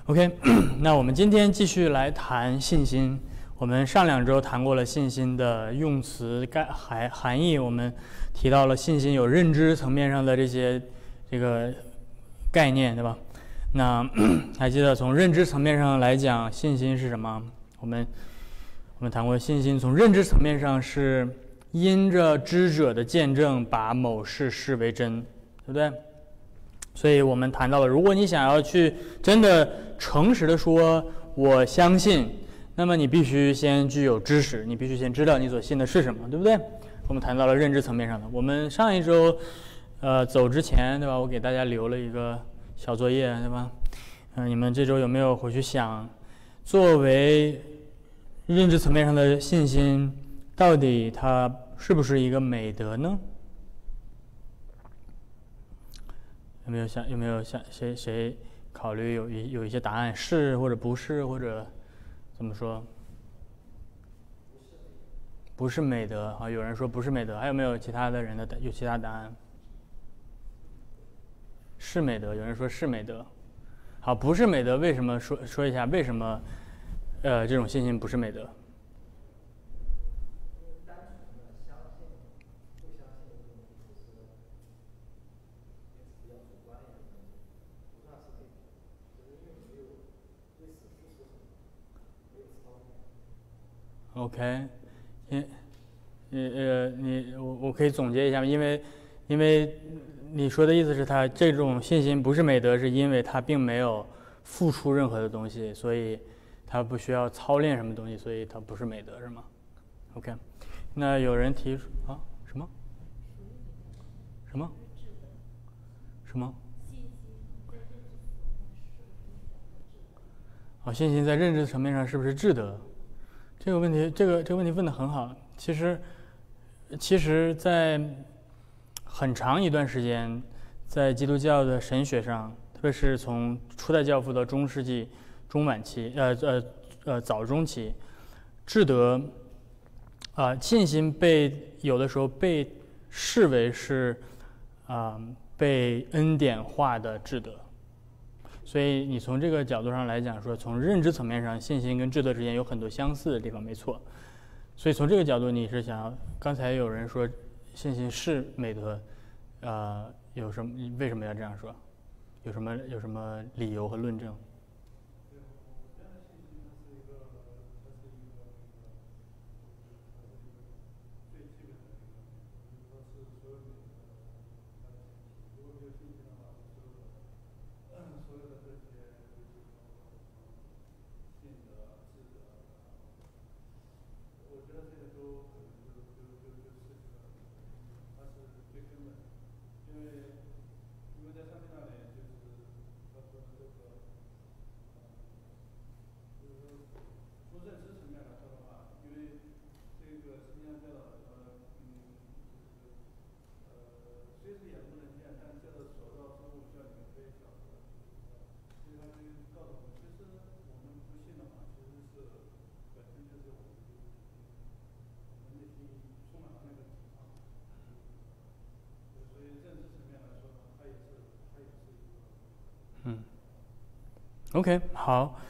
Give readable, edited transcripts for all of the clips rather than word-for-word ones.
OK， 那我们今天继续来谈信心。我们上2周谈过了信心的用词含义，我们提到了信心有认知层面上的这个概念，对吧？那还记得从认知层面上来讲，信心是什么？我们谈过信心从认知层面上是因着知者的见证把某事视为真，对不对？所以我们谈到了，如果你想要去真的诚实的说我相信，那么你必须先具有知识，你必须先知道你所信的是什么，对不对？我们谈到了认知层面上的。我们上一周走之前，对吧，我给大家留了一个小作业，对吧？你们这周有没有回去想，作为认知层面上的信心，到底它是不是一个美德呢？有没有想谁考虑有一些答案是或者不是，或者怎么说？不是美德啊，有人说不是美德，还有没有其他的人有其他答案？是美德，有人说是美德。好，不是美德，为什么说一下为什么这种信心不是美德？OK， 我可以总结一下，因为你说的意思是他这种信心不是美德，是因为他并没有付出任何的东西，所以他不需要操练什么东西，所以他不是美德，是吗 ？OK， 那有人提出啊什么？信心在认知层面上是不是智德？这个问题问得很好。其实，在很长一段时间，在基督教的神学上，特别是从初代教父到中世纪中晚期，早中期，智德信心有的时候被视为是被恩典化的智德。所以你从这个角度上来讲说，从认知层面上，信心跟智德之间有很多相似的地方，没错。所以从这个角度，你是想要，刚才有人说信心是美德，为什么要这样说？有什么理由和论证？OK， 好。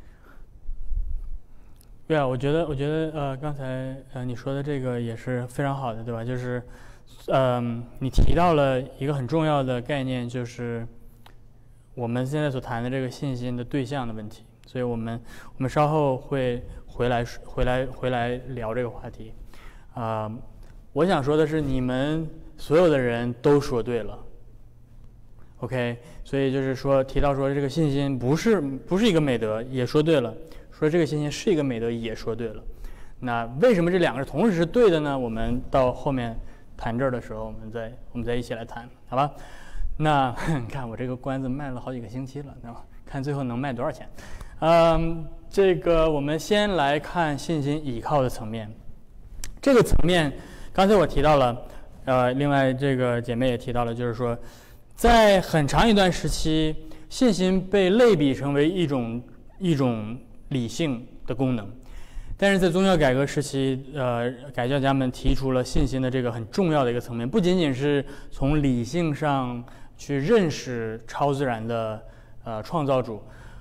对啊，我觉得刚才你说的这个也是非常好的，对吧？就是你提到了一个很重要的概念，就是我们现在所谈的这个信心的对象的问题。所以我们稍后会回来聊这个话题。我想说的是，你们所有的人都说对了。OK， 所以就是说提到说这个信心不是一个美德，也说对了；说这个信心是一个美德，也说对了。那为什么这两个同时是对的呢？我们到后面谈这儿的时候，我们再一起来谈，好吧？那你看我这个关子卖了好几个星期了，对吧？看最后能卖多少钱。这个我们先来看信心倚靠的层面。这个层面，刚才我提到了，另外这个姐妹也提到了，就是说，在很长一段时期，信心被类比成为一种理性的功能。但是在宗教改革时期，改教家们提出了信心的这个很重要的一个层面，不仅仅是从理性上去认识超自然的创造主，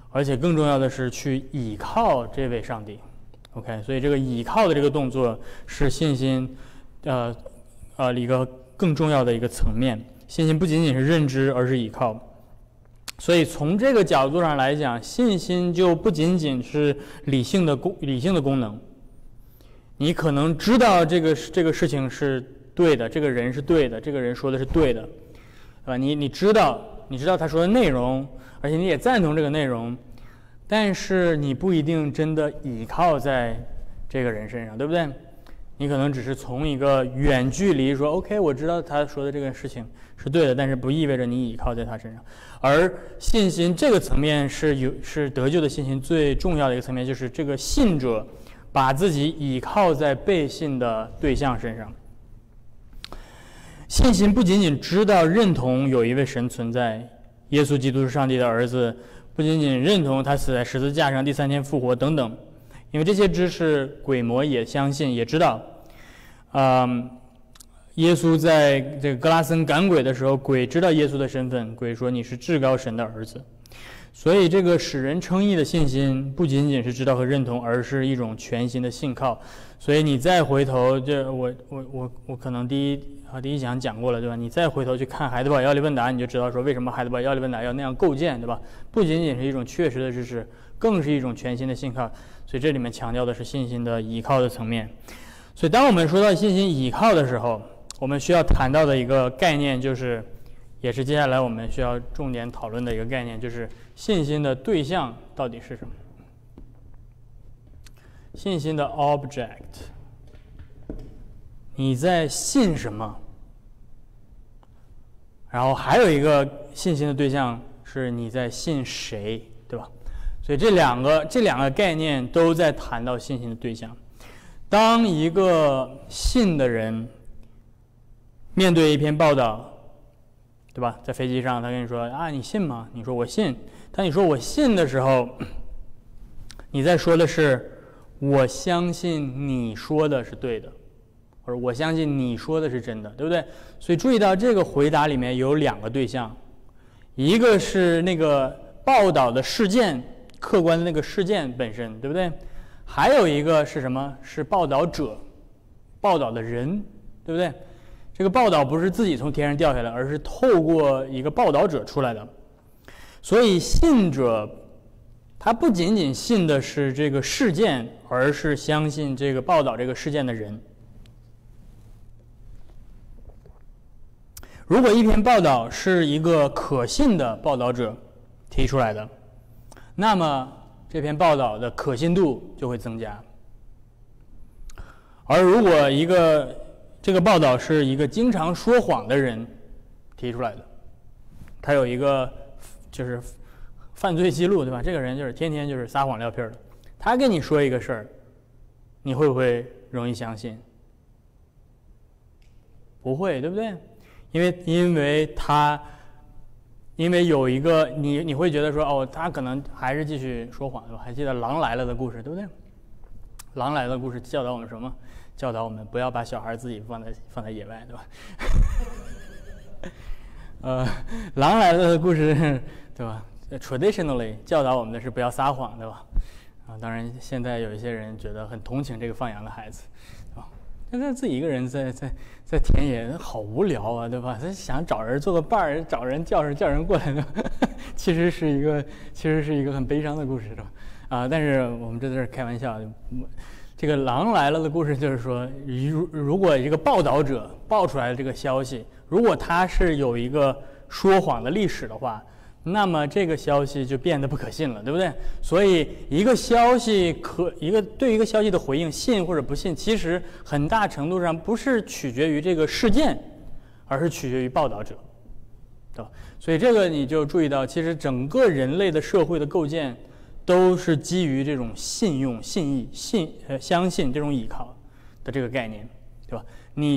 而且更重要的是去倚靠这位上帝。OK， 所以这个倚靠的这个动作是信心，一个更重要的一个层面。信心不仅仅是认知，而是倚靠。所以从这个角度上来讲，信心就不仅仅是理性的功能。你可能知道这个事情是对的，这个人是对的，这个人说的是对的，你知道他说的内容，而且你也赞同这个内容。但是你不一定真的倚靠在这个人身上，对不对？你可能只是从一个远距离说 OK， 我知道他说的这个事情是对的，但是不意味着你倚靠在他身上。而信心这个层面是得救的信心最重要的一个层面，就是这个信者把自己倚靠在被信的对象身上。信心不仅仅知道认同有一位神存在，耶稣基督是上帝的儿子，不仅仅认同他死在十字架上，第3天复活等等，因为这些知识鬼魔也相信也知道。耶稣在这个格拉森赶鬼的时候，鬼知道耶稣的身份，鬼说你是至高神的儿子。所以这个使人称义的信心不仅仅是知道和认同，而是一种全新的信靠。所以你再回头，我可能第一讲讲过了，对吧？你再回头去看海德堡要理问答，你就知道说为什么海德堡要理问答要那样构建，对吧？不仅仅是一种确实的知识，更是一种全新的信靠。所以这里面强调的是信心的倚靠的层面。所以当我们说到信心倚靠的时候，我们需要谈到的一个概念，就是也是接下来我们需要重点讨论的一个概念，就是信心的对象到底是什么？信心的 object， 你在信什么？然后还有一个信心的对象是你在信谁，对吧？所以这两个概念都在谈到信心的对象。当一个信的人面对一篇报道，对吧？在飞机上，他跟你说啊，你信吗？你说我信。当你说我信的时候，你在说的是我相信你说的是对的，或者我相信你说的是真的，对不对？所以注意到这个回答里面有2个对象，一个是那个报道的事件，客观的那个事件本身，对不对？还有一个是什么？是报道者，报道的人，对不对？这个报道不是自己从天上掉下来，而是透过一个报道者出来的。所以信者他不仅仅信的是这个事件，而是相信这个报道这个事件的人。如果一篇报道是一个可信的报道者提出来的，那么这篇报道的可信度就会增加。而如果这个报道是一个经常说谎的人提出来的，他有一个就是犯罪记录，对吧？这个人就是天天就是撒谎撂屁儿的，他跟你说一个事儿，你会不会容易相信？不会，对不对？因为有一个你会觉得说哦，他可能还是继续说谎，对吧？还记得狼来了的故事，对不对？狼来了的故事教导我们什么？教导我们不要把小孩自己放在野外，对吧？狼来了的故事，对吧 ？Traditionally 教导我们的是不要撒谎，对吧？当然现在有一些人觉得很同情这个放羊的孩子，现在自己一个人在田野好无聊啊，对吧？他想找人做个伴儿，找人叫人过来的，其实是一个很悲伤的故事，是吧？但是我们这都是开玩笑。这个狼来了的故事就是说，如果一个报道者报出来的这个消息，如果他是有一个说谎的历史的话，那么这个消息就变得不可信了，对不对？所以一个消息对于一个消息的回应，信或者不信，其实很大程度上不是取决于这个事件，而是取决于报道者，对吧？所以这个你就注意到，其实整个人类的社会的构建都是基于这种信用、信义、相信这种倚靠的这个概念，对吧？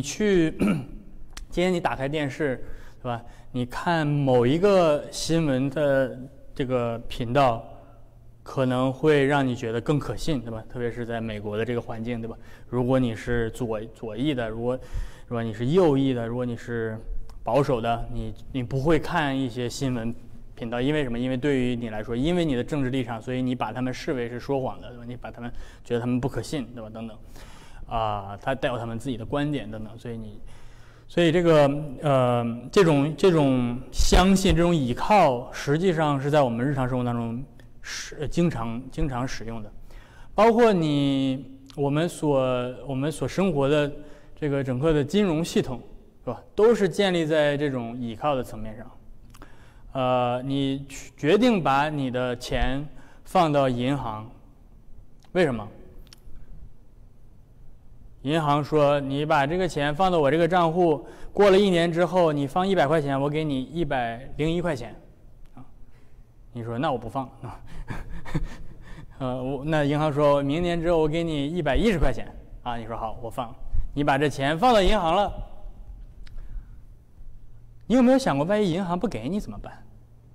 今天你打开电视，对吧？你看某一个新闻的这个频道，可能会让你觉得更可信，对吧？特别是在美国的这个环境，对吧？如果你是左翼的，如果你是右翼的，如果你是保守的，你不会看一些新闻频道。因为什么？因为对于你来说，因为你的政治立场，所以你把他们视为是说谎的，对吧？你把他们觉得他们不可信，对吧？等等，他带有他们自己的观点等等，所以这个这种相信、这种倚靠，实际上是在我们日常生活当中经常使用的，包括我们所生活的这个整个的金融系统，是吧？都是建立在这种倚靠的层面上。你决定把你的钱放到银行，为什么？银行说你把这个钱放到我这个账户，过了1年之后，你放100块钱，我给你101块钱，你说那我不放啊。那银行说明年之后我给你110块钱啊，你说好，我放。你把这钱放到银行了，你有没有想过，万一银行不给你怎么办？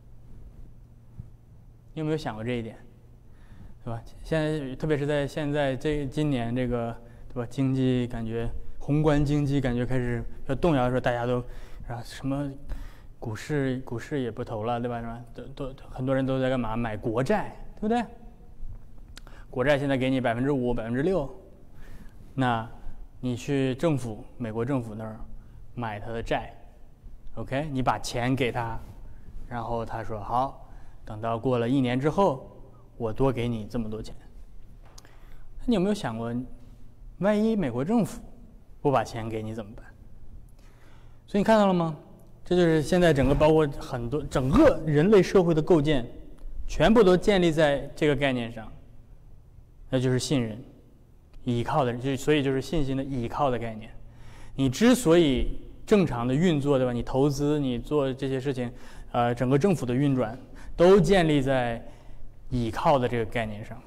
你有没有想过这一点，对吧？现在特别是在今年这个，对吧？经济感觉宏观经济感觉开始要动摇的时候，大家都什么股市也不投了，对吧？是吧？都很多人都在干嘛？买国债，对不对？国债现在给你5%、6%，那你去美国政府那儿买他的债 ，OK？ 你把钱给他，然后他说好，等到过了1年之后，我多给你这么多钱。那你有没有想过，万一美国政府不把钱给你怎么办？所以你看到了吗？这就是现在包括整个人类社会的构建，全部都建立在这个概念上，那就是信任、倚靠的，所以就是信心的倚靠的概念。你之所以正常的运作，对吧？你投资，你做这些事情，整个政府的运转都建立在倚靠的这个概念上。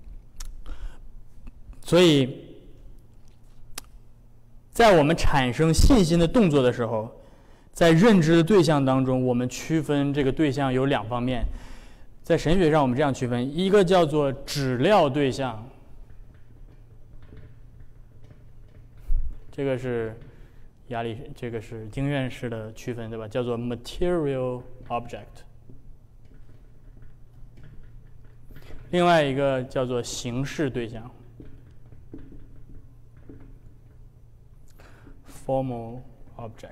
所以，在我们产生信心的动作的时候，在认知的对象当中，我们区分这个对象有2方面。在神学上，我们这样区分：一个叫做指料对象，这个是这个是经院式的区分，对吧？叫做 material object。另外一个叫做形式对象 formal object。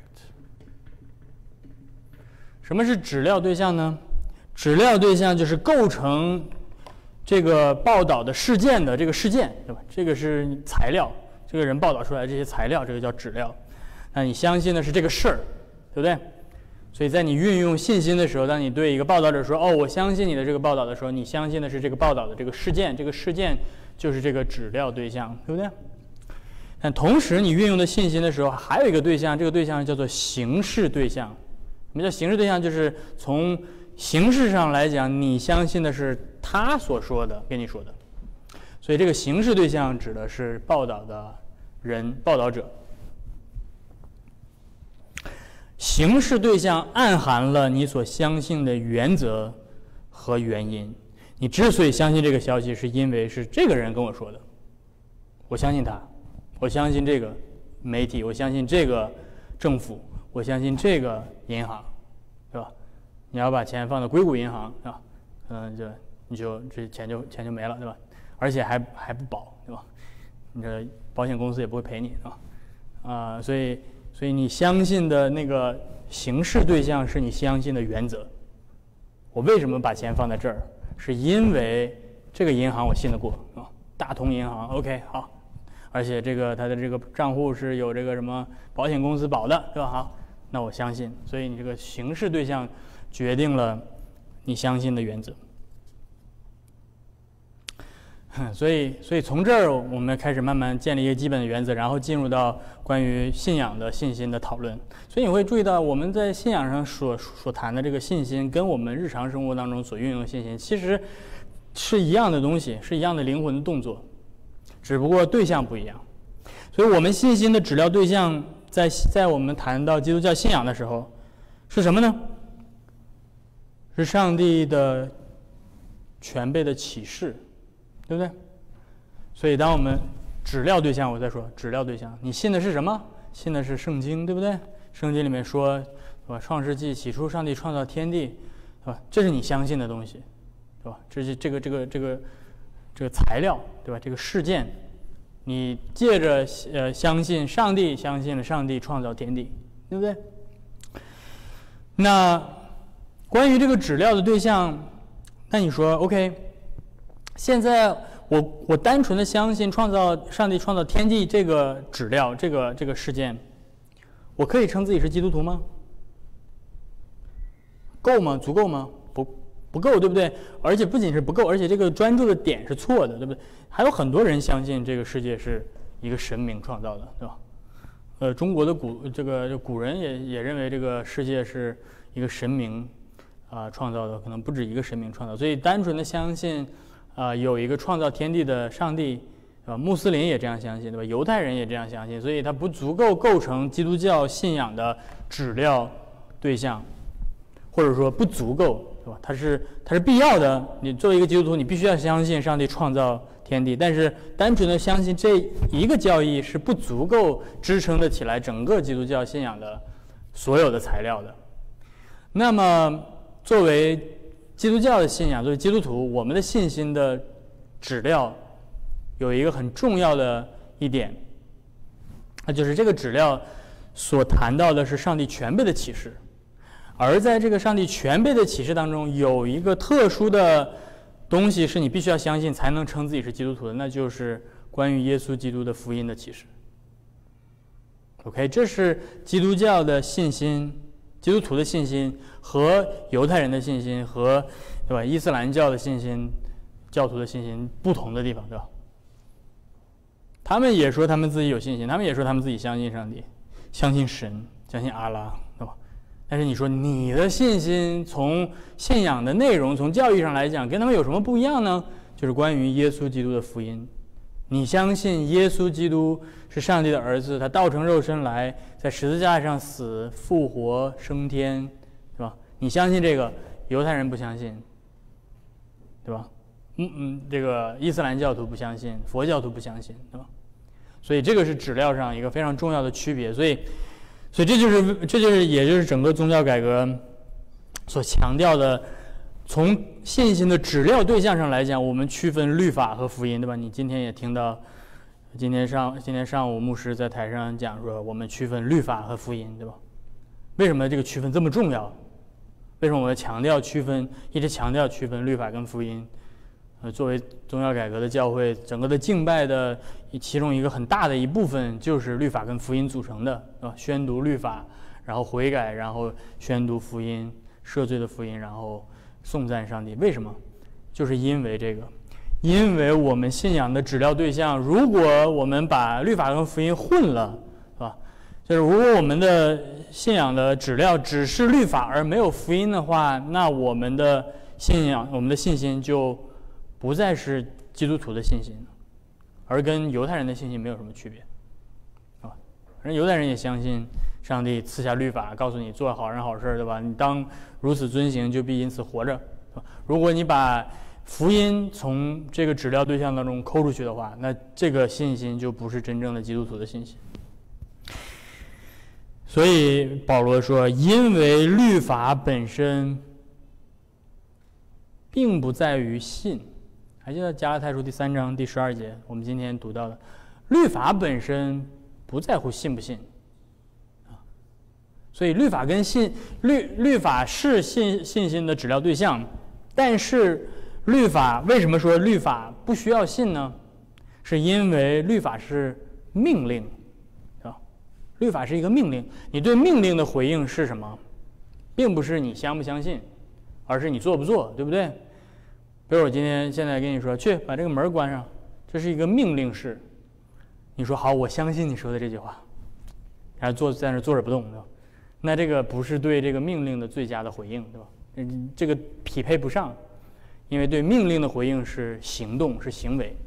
什么是指料对象呢？指料对象就是构成这个报道的事件的这个事件，对吧？这个是材料，这个人报道出来的这些材料，这个叫指料。那你相信的是这个事儿，对不对？所以在你运用信心的时候，当你对一个报道者说“哦，我相信你的这个报道”的时候，你相信的是这个报道的这个事件，这个事件就是这个指料对象，对不对？但同时，你运用的信心的时候，还有一个对象，这个对象叫做形式对象。什么叫形式对象？就是从形式上来讲，你相信的是他所说的，跟你说的。所以这个形式对象指的是报道的人，报道者。形式对象暗含了你所相信的原则和原因。你之所以相信这个消息，是因为是这个人跟我说的，我相信他，我相信这个媒体，我相信这个政府，我相信这个银行，对吧？你要把钱放到硅谷银行，是吧？这钱就没了，对吧？而且还不保，对吧？你这保险公司也不会赔你，是吧？所以你相信的那个形式对象是你相信的原则。我为什么把钱放在这儿？是因为这个银行我信得过啊，大同银行 ，OK 好，而且它的这个账户是有这个什么保险公司保的，对吧？好，那我相信。所以你这个形式对象决定了你相信的原则。所以从这儿我们开始慢慢建立一个基本的原则，然后进入到关于信仰的信心的讨论。所以你会注意到，我们在信仰上所谈的这个信心，跟我们日常生活当中所运用的信心，其实是一样的东西，是一样的灵魂的动作，只不过对象不一样。所以我们信心的指料对象，在我们谈到基督教信仰的时候，是什么呢？是上帝的全备的启示。对不对？所以当我们指料对象，我在说指料对象，你信的是什么？信的是圣经，对不对？圣经里面说，创世纪起初上帝创造天地， 对吧？这是你相信的东西，对吧？这是这个材料，对吧？这个事件，你借着相信上帝，相信了上帝创造天地，对不对？那关于这个指料的对象，那你说 OK， 现在我单纯的相信上帝创造天地这个指料，这个事件，我可以称自己是基督徒吗？够吗？足够吗？不够，对不对？而且不仅是不够，而且这个专注的点是错的，对不对？还有很多人相信这个世界是一个神明创造的，对吧？中国的古人也认为这个世界是一个神明创造的，可能不止一个神明创造，所以单纯的相信有一个创造天地的上帝，穆斯林也这样相信，对吧？犹太人也这样相信，所以它不足够构成基督教信仰的指料对象，或者说不足够，对吧？它是必要的。你作为一个基督徒，你必须要相信上帝创造天地，但是单纯的相信这一个教义是不足够支撑得起来整个基督教信仰的所有的材料的。那么作为基督教的信仰，作为基督徒，我们的信心的指料有一个很重要的一点，那就是这个指料所谈到的是上帝全备的启示，而在这个上帝全备的启示当中，有一个特殊的东西是你必须要相信才能称自己是基督徒的，那就是关于耶稣基督的福音的启示。OK， 这是基督教的信心，基督徒的信心和犹太人的信心和对吧伊斯兰教的信心、教徒的信心不同的地方，对吧？他们也说他们自己有信心，他们也说他们自己相信上帝、相信神、相信阿拉，对吧？但是你说你的信心从信仰的内容、从教义上来讲，跟他们有什么不一样呢？就是关于耶稣基督的福音。你相信耶稣基督是上帝的儿子，他道成肉身来，在十字架上死、复活、升天，对吧？你相信这个，犹太人不相信，对吧？这个伊斯兰教徒不相信，佛教徒不相信，对吧？所以这个是指料上一个非常重要的区别。所以这就是也就是整个宗教改革所强调的，从信心的指料对象上来讲，我们区分律法和福音，对吧？你今天也听到，今天上午牧师在台上讲说，我们区分律法和福音，对吧？为什么这个区分这么重要？为什么我们强调区分，一直强调区分律法跟福音？作为宗教改革的教会，整个的敬拜的其中一个很大的一部分就是律法跟福音组成的，对吧？宣读律法，然后悔改，然后宣读福音，赦罪的福音，然后颂赞上帝。为什么？就是因为这个，因为我们信仰的指料对象，如果我们把律法跟福音混了，是吧？就是如果我们的信仰的指料只是律法而没有福音的话，那我们的信仰、我们的信心就不再是基督徒的信心，而跟犹太人的信心没有什么区别，啊，反正犹太人也相信上帝赐下律法，告诉你做好人好事，对吧？你当如此遵行，就必因此活着。如果你把福音从这个指料对象当中抠出去的话，那这个信心就不是真正的基督徒的信心。所以保罗说，因为律法本身并不在于信。还记得加拉太书第3章第12节，我们今天读到的，律法本身不在乎信不信，所以律法跟律法是信心的指料对象，但是律法为什么说律法不需要信呢？是因为律法是命令，是吧？律法是一个命令，你对命令的回应是什么？并不是你相不相信，而是你做不做，对不对？比如我现在跟你说，去把这个门关上，这是一个命令式。你说好，我相信你说的这句话，然后在那坐着不动，对吧？那这个不是对这个命令的最佳的回应，对吧？这个匹配不上，因为对命令的回应是行动，是行为。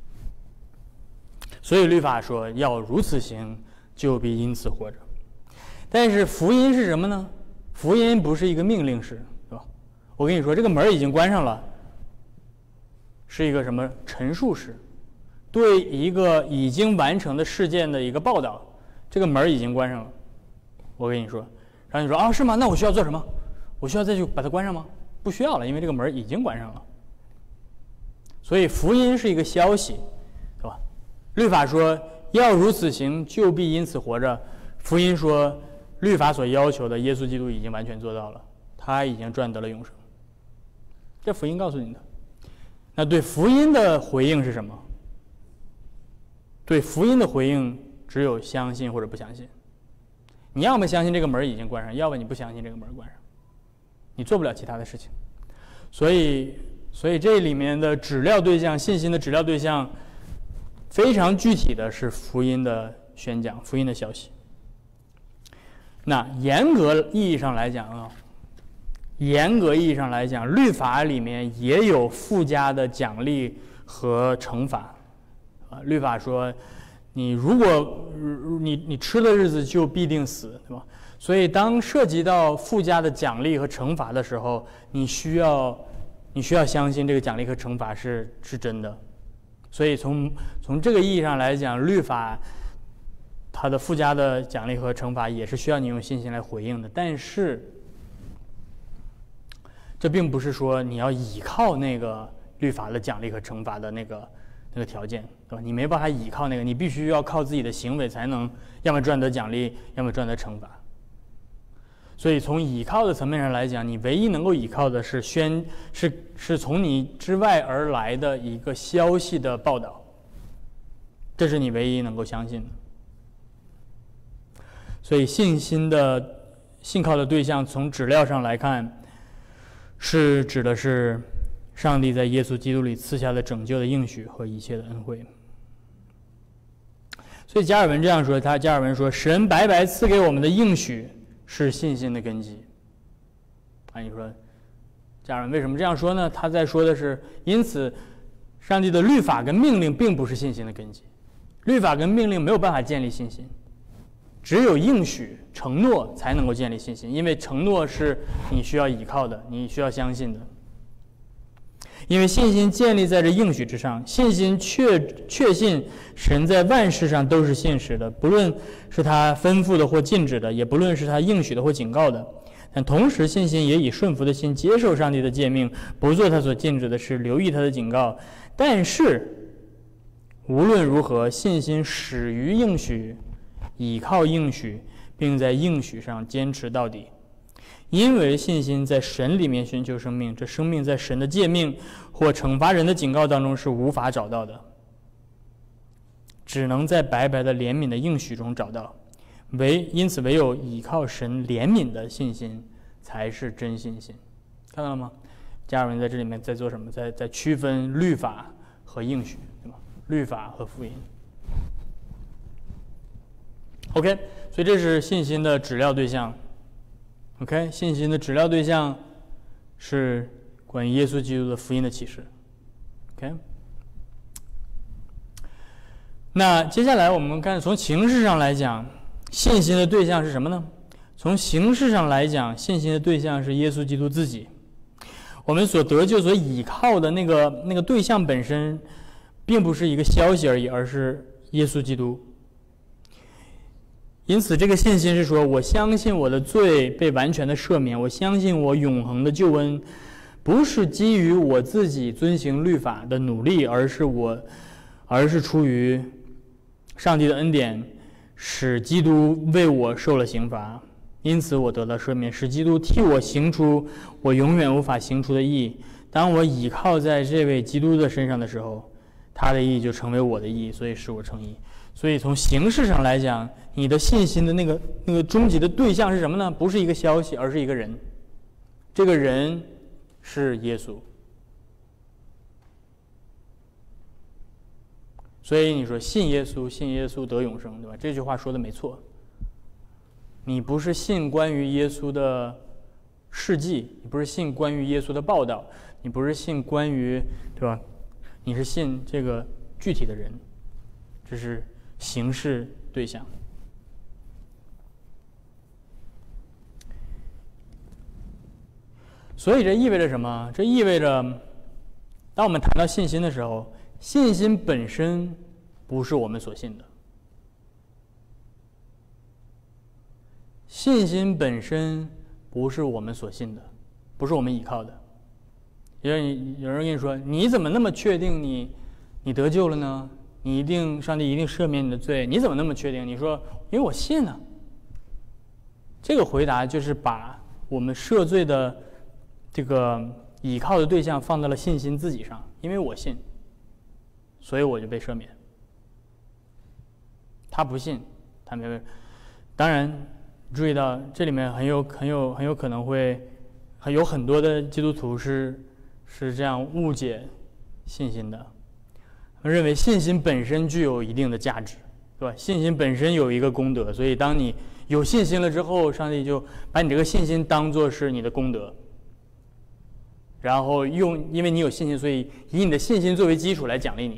所以律法说要如此行，就必因此活着。但是福音是什么呢？福音不是一个命令式，对吧？我跟你说，这个门已经关上了。是一个什么陈述式，对一个已经完成的事件的一个报道。这个门已经关上了，我跟你说，然后你说啊，是吗？那我需要做什么？我需要再去把它关上吗？ 不需要了，因为这个门已经关上了。所以福音是一个消息，对吧？律法说要如此行，就必因此活着。福音说，律法所要求的，耶稣基督已经完全做到了，他已经赚得了永生。这福音告诉你的。那对福音的回应是什么？对福音的回应只有相信或者不相信。你要么相信这个门已经关上，要么你不相信这个门关上，你做不了其他的事情。所以这里面的指料对象，信心的指料对象，非常具体的是福音的宣讲，福音的消息。那严格意义上来讲，律法里面也有附加的奖励和惩罚。律法说，你如果你吃的日子就必定死，对吧？所以当涉及到附加的奖励和惩罚的时候，你需要相信这个奖励和惩罚是真的。所以从这个意义上来讲，律法它的附加的奖励和惩罚也是需要你用信心来回应的。但是这并不是说你要依靠那个律法的奖励和惩罚的那个条件，对吧？你没办法依靠那个，你必须要靠自己的行为才能要么赚得奖励，要么赚得惩罚。所以从依靠的层面上来讲，你唯一能够依靠的是从你之外而来的一个消息的报道，这是你唯一能够相信的。所以信靠的对象，从指料上来看，是指的是上帝在耶稣基督里赐下的拯救的应许和一切的恩惠。所以加尔文这样说，加尔文说，神白白赐给我们的应许是信心的根基。你说加尔文为什么这样说呢？他在说的是，因此上帝的律法跟命令并不是信心的根基，律法跟命令没有办法建立信心，只有应许承诺才能够建立信心，因为承诺是你需要依靠的，你需要相信的。因为信心建立在这应许之上，信心确信神在万事上都是信实的，不论是他吩咐的或禁止的，也不论是他应许的或警告的。但同时信心也以顺服的心接受上帝的诫命，不做他所禁止的事，留意他的警告。但是无论如何，信心始于应许，倚靠应许，并在应许上坚持到底。因为信心在神里面寻求生命，这生命在神的诫命或惩罚人的警告当中是无法找到的，只能在白白的怜悯的应许中找到。因此唯有依靠神怜悯的信心才是真信心。看到了吗？加尔文在这里面在做什么？在区分律法和应许，对吗？律法和福音。OK， 所以这是信心的指料对象。OK， 信心的指料对象是关于耶稣基督的福音的启示。OK， 那接下来我们看，从形式上来讲，信心的对象是什么呢？从形式上来讲，信心的对象是耶稣基督自己。我们所得救、所倚靠的那个对象本身，并不是一个消息而已，而是耶稣基督。因此这个信心是说，我相信我的罪被完全的赦免，我相信我永恒的救恩，不是基于我自己遵行律法的努力，而是出于上帝的恩典，使基督为我受了刑罚，因此我得到赦免，使基督替我行出我永远无法行出的义。当我倚靠在这位基督的身上的时候，他的义就成为我的义，所以使我称义。所以从形式上来讲，你的信心的那个终极的对象是什么呢？不是一个消息，而是一个人。这个人是耶稣。所以你说信耶稣得永生，对吧？这句话说的没错。你不是信关于耶稣的事迹，你不是信关于耶稣的报道，你不是信关于，对吧？你是信这个具体的人，这是形式对象。所以这意味着什么？这意味着，当我们谈到信心的时候，信心本身不是我们所信的，信心本身不是我们所信的，不是我们依靠的。 有人跟你说，你怎么那么确定你得救了呢？上帝一定赦免你的罪，你怎么那么确定？你说因为我信呢。这个回答就是把我们赦罪的这个倚靠的对象放到了信心自己上，因为我信，所以我就被赦免。他不信，他没被。当然，注意到这里面很有可能会有很多的基督徒是这样误解信心的，认为信心本身具有一定的价值，对吧？信心本身有一个功德，所以当你有信心了之后，上帝就把你这个信心当作是你的功德，然后因为你有信心，所以以你的信心作为基础来奖励你。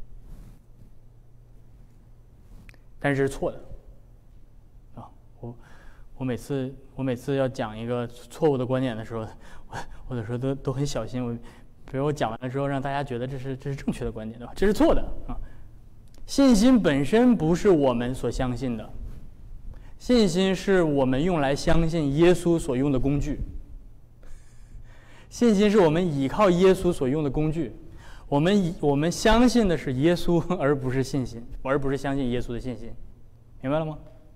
但是这是错的啊！我每次要讲一个错误的观点的时候，我有时候都很小心。比如我讲完了之后，让大家觉得这是正确的观点，对吧？这是错的啊！信心本身不是我们所相信的，信心是我们用来相信耶稣所用的工具。信心是我们依靠耶稣所用的工具。我们相信的是耶稣，而不是信心，而不是相信耶稣的信心，明白了吗？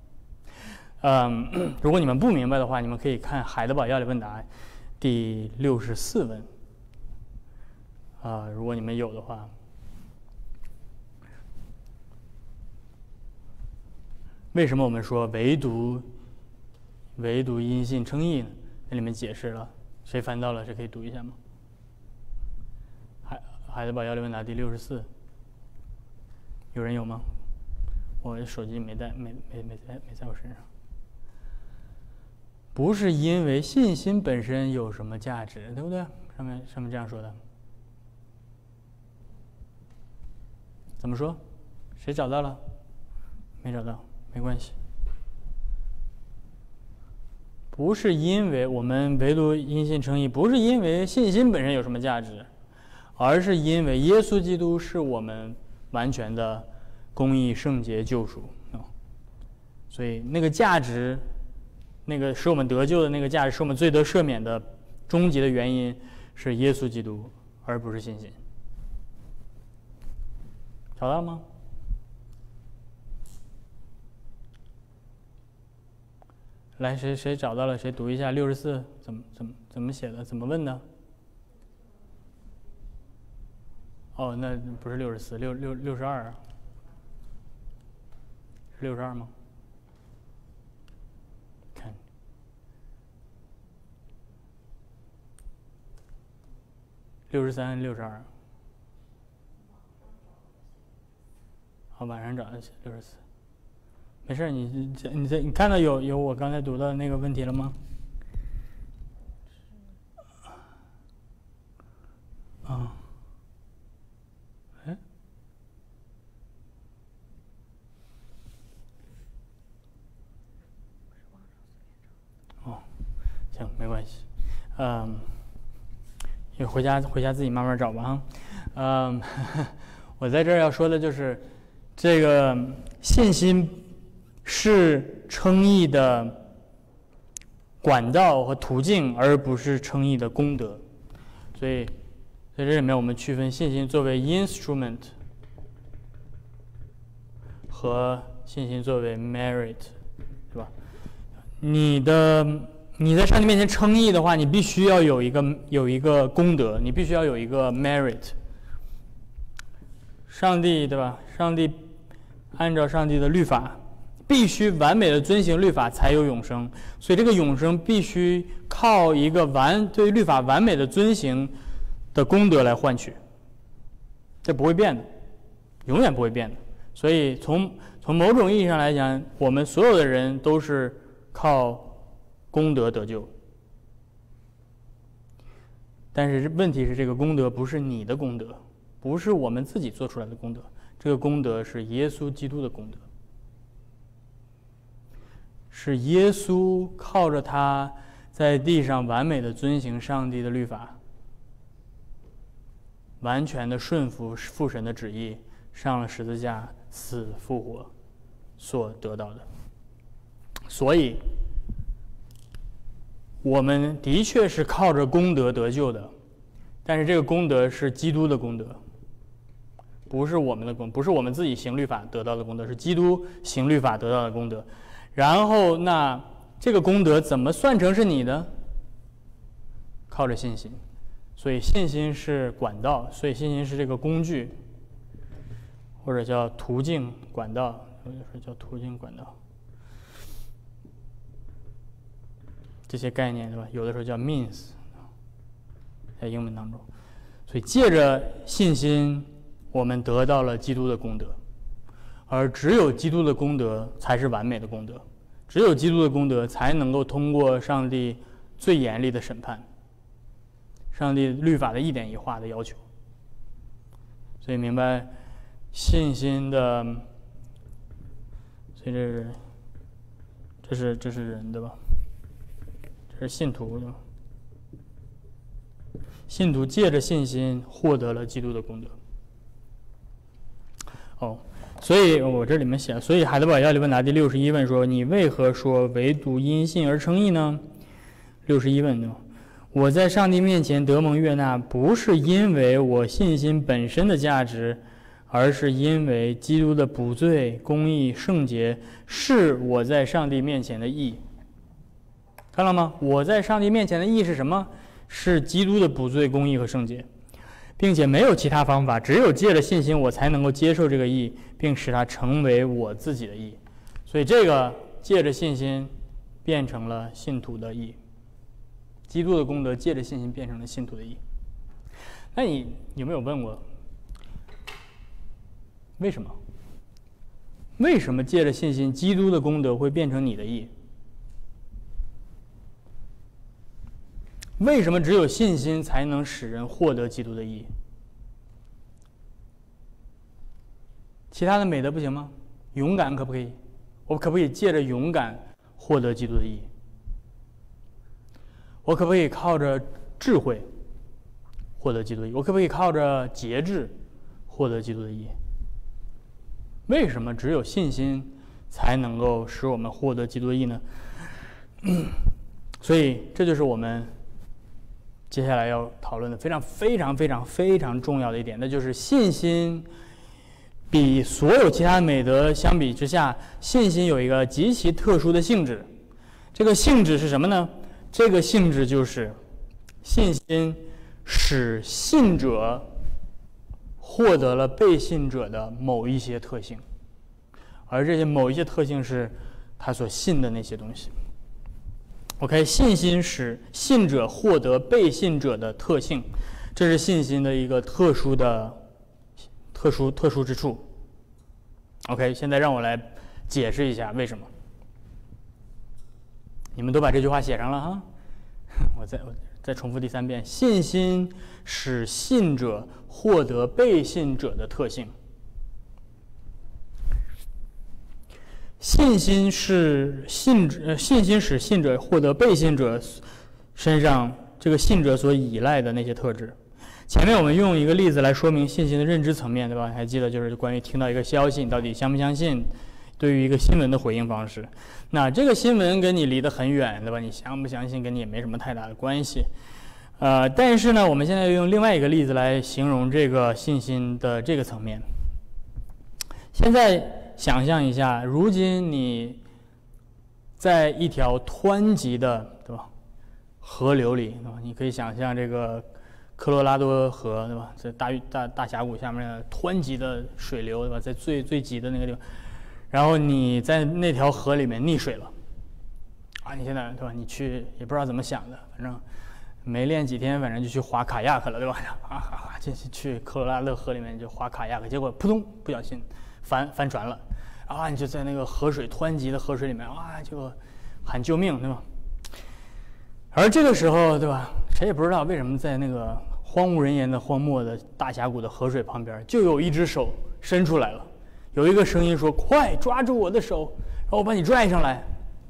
如果你们不明白的话，你们可以看海德堡要理问答第64问。如果你们有的话，为什么我们说唯独因信称义呢？那里面解释了，谁翻到了？谁可以读一下吗？海德堡要理问答第64，有人有吗？我手机没带，没在我身上。不是因为信心本身有什么价值，对不对？上面这样说的。怎么说？谁找到了？没找到，没关系。不是因为我们唯独因信称义，不是因为信心本身有什么价值，而是因为耶稣基督是我们完全的公义、圣洁、救赎。所以那个价值，那个使我们得救的那个价值，使我们罪得赦免的终极的原因是耶稣基督，而不是信心。找到了吗？来，谁找到了？谁读一下64怎么写的？怎么问的？哦，那不是64，62啊？是62吗？看，63、62。好，晚上找的64。没事，你看到有我刚才读到的那个问题了吗？啊，哎，哦，行，没关系，你回家自己慢慢找吧哈，我在这儿要说的就是这个信心是称义的管道和途径，而不是称义的功德。所以在这里面我们区分信心作为 instrument 和信心作为 merit， 是吧？你在上帝面前称义的话，你必须要有一个功德，你必须要有一个 merit。上帝，对吧？上帝按照上帝的律法，必须完美的遵行律法才有永生，所以这个永生必须靠一个对律法完美的遵行的功德来换取，这不会变的，永远不会变的。所以从某种意义上来讲，我们所有的人都是靠功德得救，但是问题是这个功德不是你的功德，不是我们自己做出来的功德，这个功德是耶稣基督的功德，是耶稣靠着他在地上完美的遵行上帝的律法，完全的顺服父神的旨意，上了十字架死复活所得到的。所以我们的确是靠着功德得救的， 但是这个功德是基督的功德，不是我们的功，不是我们自己行律法得到的功德，是基督行律法得到的功德。然后那这个功德怎么算成是你的？靠着信心。所以信心是管道，所以信心是这个工具，或者叫途径管道，有的时候叫途径管道。这些概念对吧？有的时候叫 means， 在英文当中。所以借着信心，我们得到了基督的功德，而只有基督的功德才是完美的功德，只有基督的功德才能够通过上帝最严厉的审判，上帝律法的一点一画的要求。所以明白信心的，所以这是人对吧？这是信徒的，信徒借着信心获得了基督的功德。所以我这里面写了，所以海德堡要理问答第61问说：你为何说唯独因信而称义呢？61问呢？我在上帝面前得蒙悦纳，不是因为我信心本身的价值，而是因为基督的补罪、公义、圣洁是我在上帝面前的义。看了吗？我在上帝面前的义是什么？是基督的补罪、公义和圣洁，并且没有其他方法，只有借着信心，我才能够接受这个义，并使它成为我自己的义。所以这个借着信心变成了信徒的义，基督的功德借着信心变成了信徒的义。那你有没有问过，为什么？为什么借着信心，基督的功德会变成你的义？为什么只有信心才能使人获得基督的义？其他的美德不行吗？勇敢可不可以？我可不可以借着勇敢获得基督的义？我可不可以靠着智慧获得基督的义？我可不可以靠着节制获得基督的义？为什么只有信心才能够使我们获得基督的义呢？所以这就是我们接下来要讨论的非常重要的一点，那就是信心比所有其他美德相比之下，信心有一个极其特殊的性质。这个性质是什么呢？这个性质就是信心使信者获得了被信者的某一些特性，而这些某一些特性是他所信的那些东西。OK， 信心使信者获得被信者的特性，这是信心的一个特殊之处。OK， 现在让我来解释一下为什么。你们都把这句话写上了哈，我再重复第3遍：信心使信者获得被信者的特性。信心使信者获得被信者身上这个信者所依赖的那些特质。前面我们用一个例子来说明信心的认知层面，对吧？还记得就是关于听到一个消息，你到底相不相信？对于一个新闻的回应方式，那这个新闻跟你离得很远，对吧？你相不相信跟你也没什么太大的关系。但是呢，我们现在用另外一个例子来形容这个信心的这个层面。现在想象一下，如今你在一条湍急的，对吧，河流里，对吧？你可以想象这个科罗拉多河，对吧？在大峡谷下面的湍急的水流，对吧？在最急的那个地方，然后你在那条河里面溺水了，啊，你现在对吧？你去也不知道怎么想的，反正没练几天，反正就去划卡亚克了，对吧？去科罗拉多河里面就划卡亚克，结果扑通不小心翻船了，啊，你就在那个湍急的河水里面，啊，就喊救命，对吧？而这个时候，对吧？谁也不知道为什么在那个荒无人烟的荒漠的大峡谷的河水旁边，就有一只手伸出来了，有一个声音说：“快抓住我的手，然后我把你拽上来。”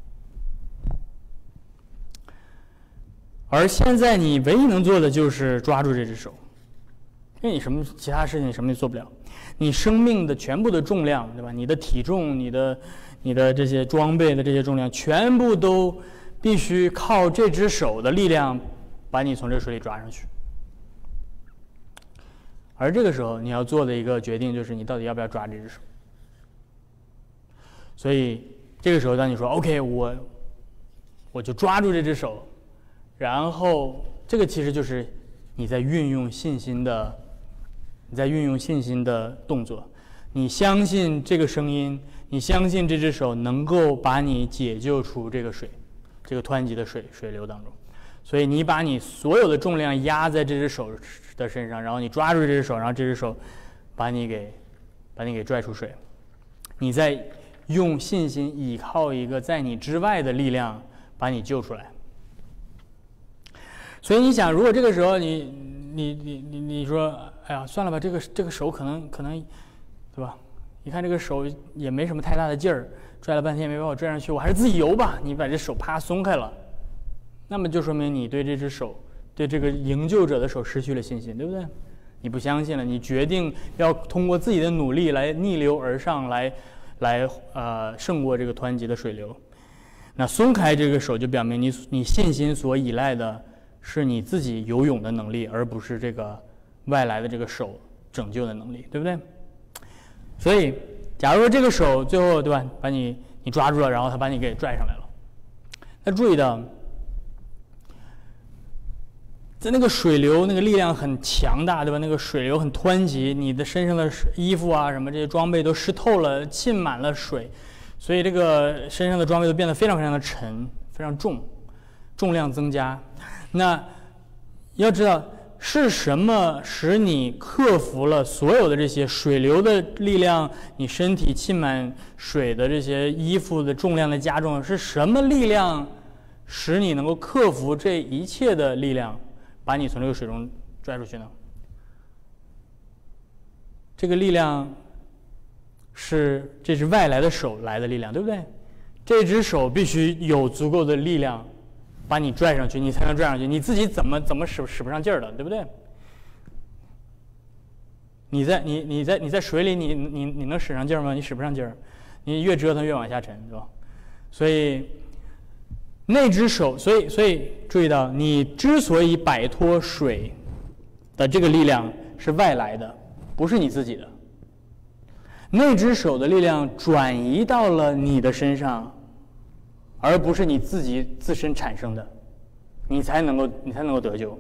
而现在你唯一能做的就是抓住这只手，因为你其他事情什么也做不了。你生命的全部的重量，对吧？你的体重、你的这些装备的这些重量，全部都必须靠这只手的力量把你从这水里抓上去。 而这个时候你要做的一个决定就是你到底要不要抓这只手。所以这个时候当你说 OK， 我就抓住这只手，然后这个其实就是你在运用信心的动作。你相信这个声音，你相信这只手能够把你解救出这个湍急的水流当中，所以你把你所有的重量压在这只手的身上，然后你抓住这只手，然后这只手把你给拽出水。你在用信心依靠一个在你之外的力量把你救出来。所以你想，如果这个时候你说，哎呀，算了吧，这个手可能，对吧？一看这个手也没什么太大的劲儿，拽了半天没把我拽上去，我还是自己游吧。你把这手啪松开了，那么就说明你对这只手，对这个营救者的手失去了信心，对不对？你不相信了，你决定要通过自己的努力来逆流而上，来胜过这个湍急的水流。那松开这个手，就表明你信心所依赖的是你自己游泳的能力，而不是这个外来的这个手拯救的能力，对不对？所以，假如说这个手最后，对吧，把你抓住了，然后他把你给拽上来了，那注意到，在那个水流那个力量很强大，对吧？那个水流很湍急，你的身上的衣服啊什么这些装备都湿透了，浸满了水，所以这个身上的装备都变得非常非常的沉，非常重，重量增加。那要知道是什么使你克服了所有的这些水流的力量，你身体浸满水的这些衣服的重量的加重，是什么力量使你能够克服这一切的力量，把你从这个水中拽出去呢？这个力量这是外来的手来的力量，对不对？这只手必须有足够的力量把你拽上去，你才能拽上去。你自己怎么使不上劲儿的，对不对？你在水里，你能使上劲儿吗？你使不上劲儿，你越折腾越往下沉，对吧？所以那只手，所以注意到，你之所以摆脱水的这个力量是外来的，不是你自己的。那只手的力量转移到了你的身上，而不是你自身产生的，你才能够得救。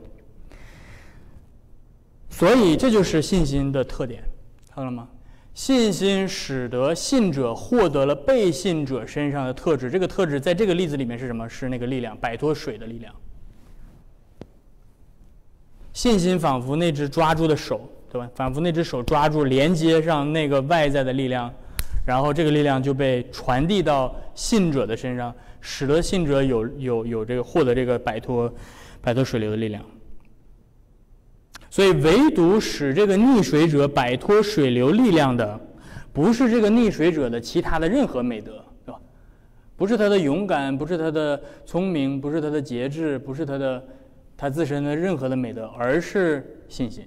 所以这就是信心的特点，看到了吗？信心使得信者获得了被信者身上的特质，这个特质在这个例子里面是什么？是那个力量，摆脱水的力量。信心仿佛那只抓住的手，对吧？仿佛那只手抓住连接上那个外在的力量，然后这个力量就被传递到信者的身上，使得信者有这个获得这个摆脱水流的力量。所以唯独使这个溺水者摆脱水流力量的，不是这个溺水者的其他的任何美德，对吧？不是他的勇敢，不是他的聪明，不是他的节制，不是他自身的任何的美德，而是信心。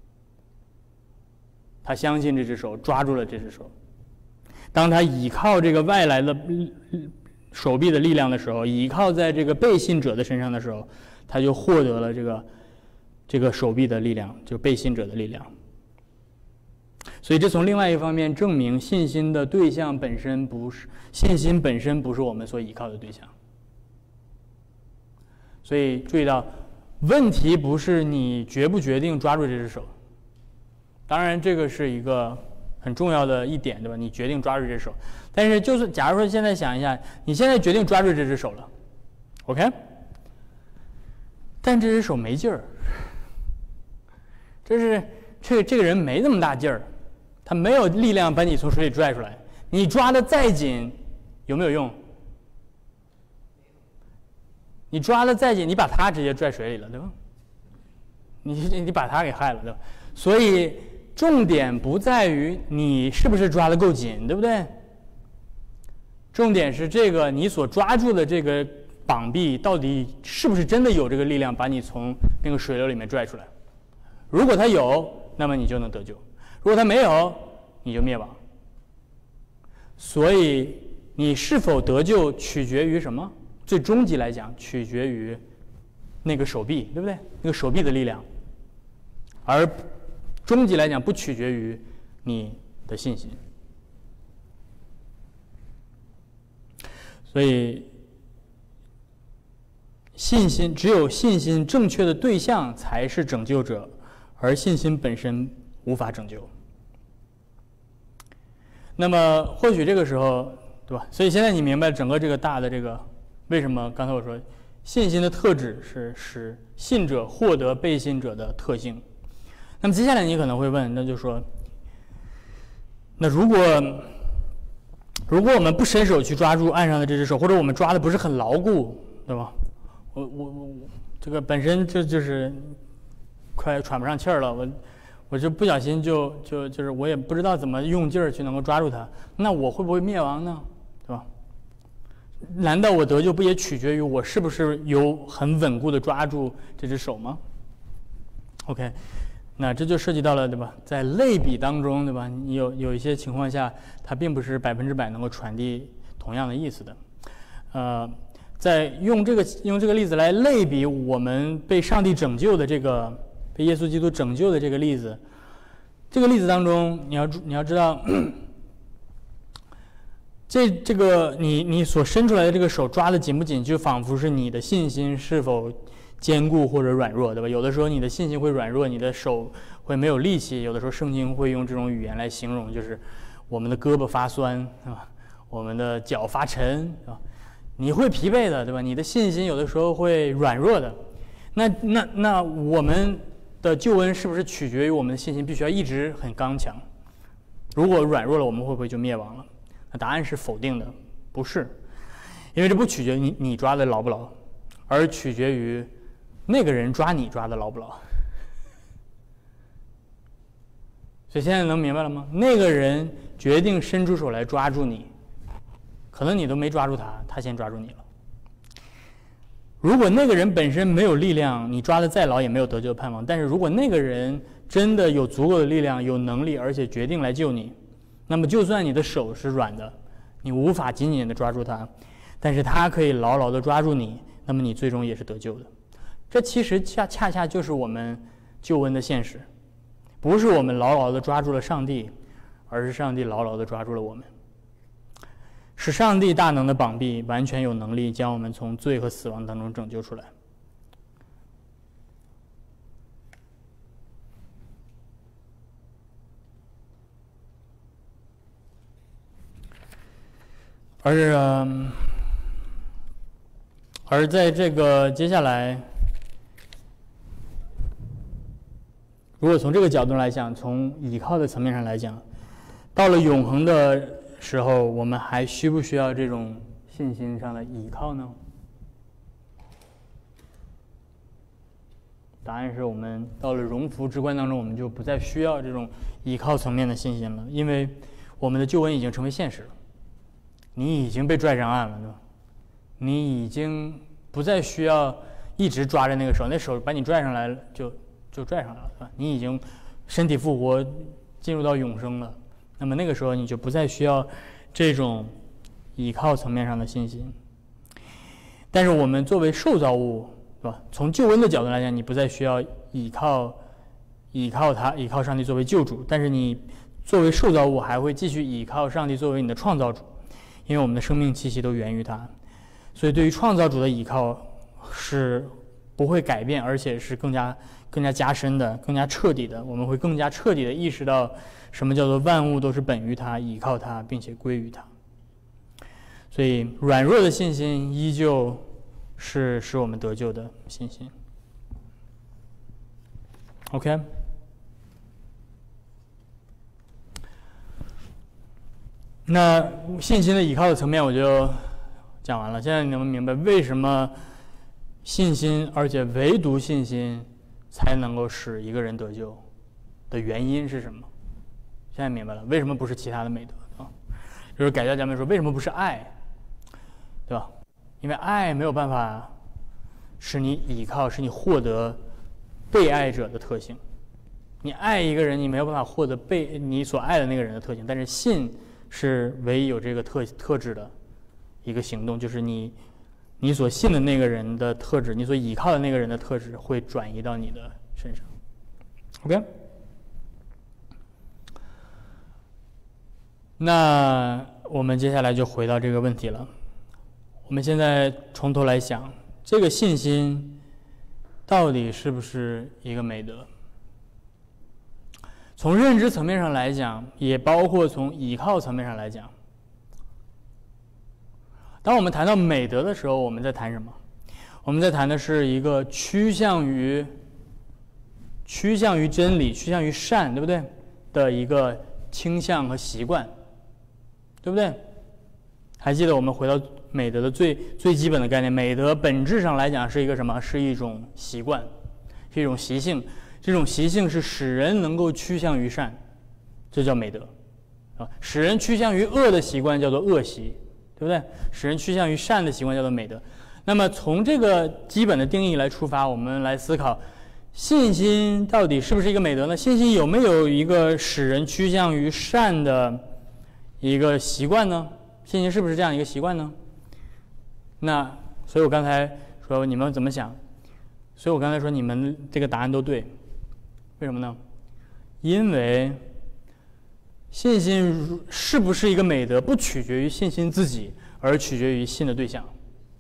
他相信这只手，抓住了这只手。当他依靠这个外来的手臂的力量的时候，依靠在这个被信者的身上的时候，他就获得了这个手臂的力量，就被信者的力量。所以这从另外一方面证明信心的对象本身不是我们所依靠的对象。所以注意到，问题不是你决不决定抓住这只手，当然这个是一个很重要的一点，对吧？你决定抓住这只手，但是就是假如说现在想一下，你现在决定抓住这只手了 ，OK？ 但这只手没劲儿，这个人没那么大劲儿，他没有力量把你从水里拽出来。你抓得再紧，有没有用？你抓得再紧，你把他直接拽水里了，对吧？你把他给害了，对吧？所以重点不在于你是不是抓得够紧，对不对？重点是这个你所抓住的这个膀臂到底是不是真的有这个力量把你从那个水流里面拽出来。如果它有，那么你就能得救；如果它没有，你就灭亡。所以你是否得救取决于什么？最终极来讲，取决于那个手臂，对不对？那个手臂的力量，而终极来讲不取决于你的信心。所以只有信心正确的对象才是拯救者，而信心本身无法拯救。那么或许这个时候，对吧？所以现在你明白整个这个大的这个为什么刚才我说信心的特质是使信者获得被信者的特性。那么接下来你可能会问，那就说，那如果我们不伸手去抓住岸上的这只手，或者我们抓的不是很牢固，对吧？我这个本身就是快喘不上气儿了，我就不小心就是我也不知道怎么用劲儿去能够抓住它，那我会不会灭亡呢？对吧？难道我得救不也取决于我是不是有很稳固的抓住这只手吗 ？OK， 那这就涉及到了，对吧？在类比当中，对吧？你有一些情况下，它并不是100%能够传递同样的意思的。在用这个例子来类比我们被上帝拯救的这个被耶稣基督拯救的这个例子，这个例子当中，你要知道，这个你所伸出来的这个手抓得紧不紧，就仿佛是你的信心是否坚固或者软弱，对吧？有的时候你的信心会软弱，你的手会没有力气。有的时候圣经会用这种语言来形容，就是我们的胳膊发酸，啊，我们的脚发沉，啊，你会疲惫的，对吧？你的信心有的时候会软弱的。那我们的救恩是不是取决于我们的信心必须要一直很刚强？如果软弱了，我们会不会就灭亡了？那答案是否定的，不是，因为这不取决于你抓的牢不牢，而取决于那个人抓你抓的牢不牢。所以现在能明白了吗？那个人决定伸出手来抓住你，可能你都没抓住他，他先抓住你了。如果那个人本身没有力量，你抓得再牢也没有得救的盼望。但是如果那个人真的有足够的力量、有能力，而且决定来救你，那么就算你的手是软的，你无法紧紧地抓住他，但是他可以牢牢地抓住你，那么你最终也是得救的。这其实恰恰就是我们救恩的现实，不是我们牢牢地抓住了上帝，而是上帝牢牢地抓住了我们。是上帝大能的膀臂完全有能力将我们从罪和死亡当中拯救出来。而在这个接下来，如果从这个角度来讲，从倚靠的层面上来讲，到了永恒的时候，我们还需不需要这种信心上的倚靠呢？答案是我们到了荣福之观当中，我们就不再需要这种倚靠层面的信心了，因为我们的救恩已经成为现实了。你已经被拽上岸了，对吧？你已经不再需要一直抓着那个手，那手把你拽上来了，就拽上来了，对吧？你已经身体复活，进入到永生了。那么那个时候你就不再需要这种倚靠层面上的信心。但是我们作为受造物，对吧？从救恩的角度来讲，你不再需要倚靠上帝作为救主，但是你作为受造物还会继续倚靠上帝作为你的创造主，因为我们的生命气息都源于他。所以对于创造主的倚靠是不会改变，而且是更加加深的，更加彻底的。我们会更加彻底的意识到什么叫做万物都是本于他，倚靠他，并且归于他。所以软弱的信心依旧是使我们得救的信心。OK， 那信心的倚靠的层面我就讲完了。现在你能明白为什么信心，而且唯独信心才能够使一个人得救的原因是什么？现在明白了，为什么不是其他的美德啊？就是改教家们说，为什么不是爱，对吧？因为爱没有办法使你倚靠，使你获得被爱者的特性。你爱一个人，你没有办法获得被你所爱的那个人的特性，但是信是唯一有这个特质的一个行动，就是你所信的那个人的特质，你所倚靠的那个人的特质会转移到你的身上。OK， 那我们接下来就回到这个问题了。我们现在从头来想，这个信心到底是不是一个美德？从认知层面上来讲，也包括从倚靠层面上来讲。当我们谈到美德的时候，我们在谈什么？我们在谈的是一个趋向于真理、趋向于善，对不对？的一个倾向和习惯，对不对？还记得我们回到美德的最基本的概念，美德本质上来讲是一个什么？是一种习惯，是一种习性。这种习性是使人能够趋向于善，这叫美德啊。使人趋向于恶的习惯叫做恶习，对不对？使人趋向于善的习惯叫做美德。那么从这个基本的定义来出发，我们来思考信心到底是不是一个美德呢？信心有没有一个使人趋向于善的一个习惯呢？信心是不是这样一个习惯呢？那所以我刚才说你们怎么想？所以我刚才说你们这个答案都对，为什么呢？因为信心是不是一个美德，不取决于信心自己，而取决于信的对象。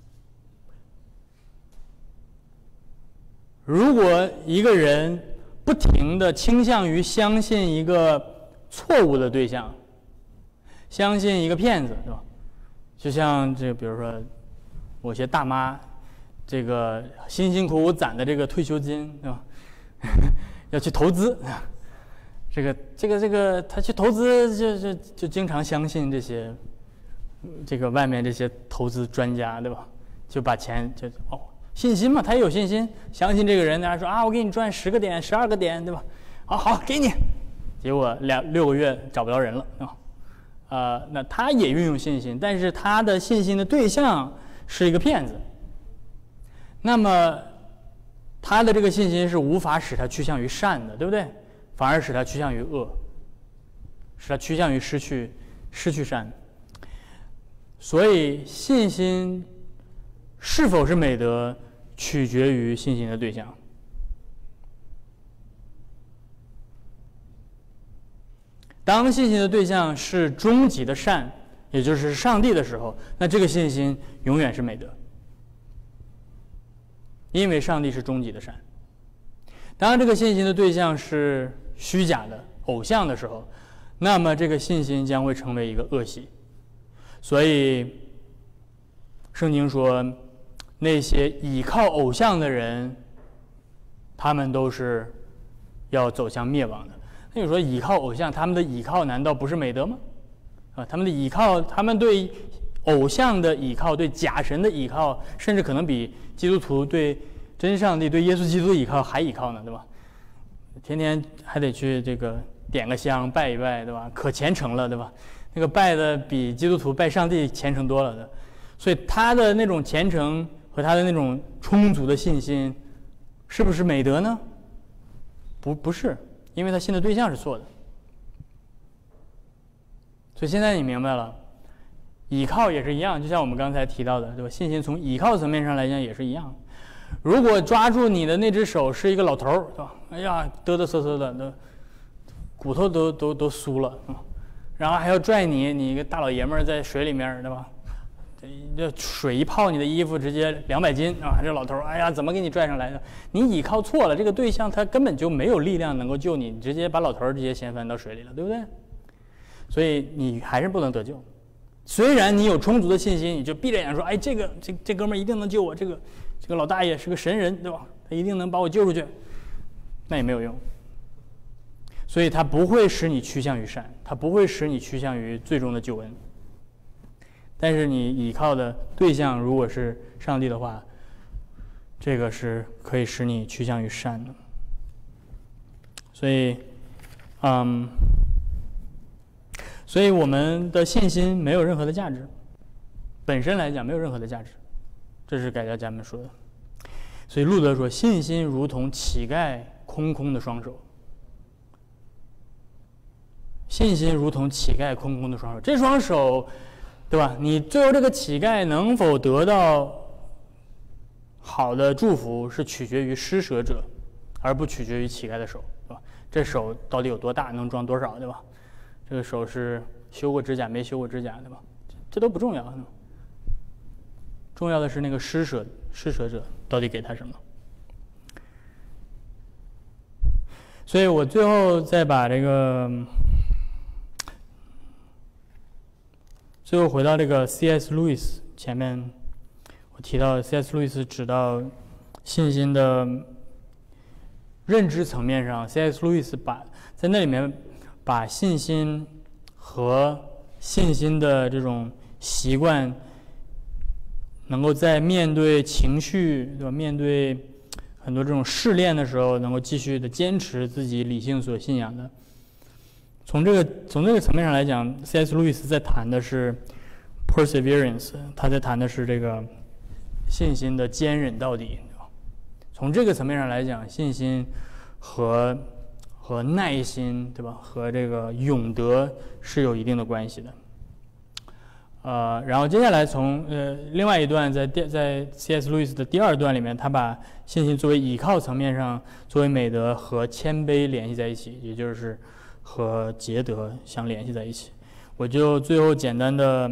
如果一个人不停地倾向于相信一个错误的对象，相信一个骗子，对吧？就像这个，比如说，某些大妈，这个辛辛苦苦攒的这个退休金，对吧？要去投资，这个，他去投资就经常相信这个外面这些投资专家，对吧？就把钱信心嘛，他也有信心，相信这个人，大家说啊，我给你赚10个点、12个点，对吧？好，给你。结果6个月找不着人了啊。那他也运用信心，但是他的信心的对象是一个骗子。那么他的这个信心是无法使他趋向于善的，对不对？反而使他趋向于恶，使他趋向于失去善。所以信心是否是美德，取决于信心的对象。当信心的对象是终极的善，也就是上帝的时候，那这个信心永远是美德，因为上帝是终极的善。当这个信心的对象是虚假的偶像的时候，那么这个信心将会成为一个恶习。所以圣经说，那些倚靠偶像的人，他们都是要走向灭亡的。那你说倚靠偶像，他们的倚靠难道不是美德吗？他们的倚靠，他们对偶像的倚靠，对假神的倚靠，甚至可能比基督徒对真上帝、对耶稣基督的倚靠还倚靠呢，对吧？天天还得去这个点个香拜一拜，对吧？可虔诚了，对吧？那个拜的比基督徒拜上帝虔诚多了的，所以他的那种虔诚和他的那种充足的信心，是不是美德呢？不是，因为他信的对象是错的。所以现在你明白了，倚靠也是一样，就像我们刚才提到的，对吧？信心从倚靠层面上来讲也是一样。如果抓住你的那只手是一个老头儿，对吧？哎呀，嘚嘚瑟瑟的，骨头都酥了，然后还要拽你一个大老爷们儿在水里面，对吧？这水一泡你的衣服，直接200斤啊！这老头儿，哎呀，怎么给你拽上来的？你倚靠错了，这个对象他根本就没有力量能够救你，你直接把老头儿直接掀翻到水里了，对不对？所以你还是不能得救。虽然你有充足的信心，你就闭着眼说，哎，这哥们儿一定能救我，这个老大爷是个神人，对吧？他一定能把我救出去，那也没有用。所以他不会使你趋向于善，他不会使你趋向于最终的救恩。但是你倚靠的对象如果是上帝的话，这个是可以使你趋向于善的。所以我们的信心没有任何的价值，本身来讲没有任何的价值，这是改教家们说的。所以路德说，信心如同乞丐空空的双手。信心如同乞丐空空的双手，这双手，对吧？你最后这个乞丐能否得到好的祝福，是取决于施舍者，而不取决于乞丐的手，对吧？这手到底有多大，能装多少，对吧？这个手是修过指甲没修过指甲，对吧？这都不重要，重要的是那个施舍者到底给他什么。所以我最后再把这个，最后回到这个 C.S. 路易斯前面，我提到 C.S. 路易斯指到信心的认知层面上 ，C.S. 路易斯在那里面把信心和信心的这种习惯，能够在面对情绪，对吧？面对很多这种试炼的时候，能够继续的坚持自己理性所信仰的。从这个层面上来讲 ，C.S. 路易斯在谈的是 perseverance， 他在谈的是这个信心的坚忍到底。从这个层面上来讲，信心和耐心，对吧？和这个永德是有一定的关系的。然后接下来从另外一段在 C.S. 路易斯的第二段里面，他把信心作为倚靠层面上，作为美德和谦卑联系在一起，也就是和节德相联系在一起。我就最后简单的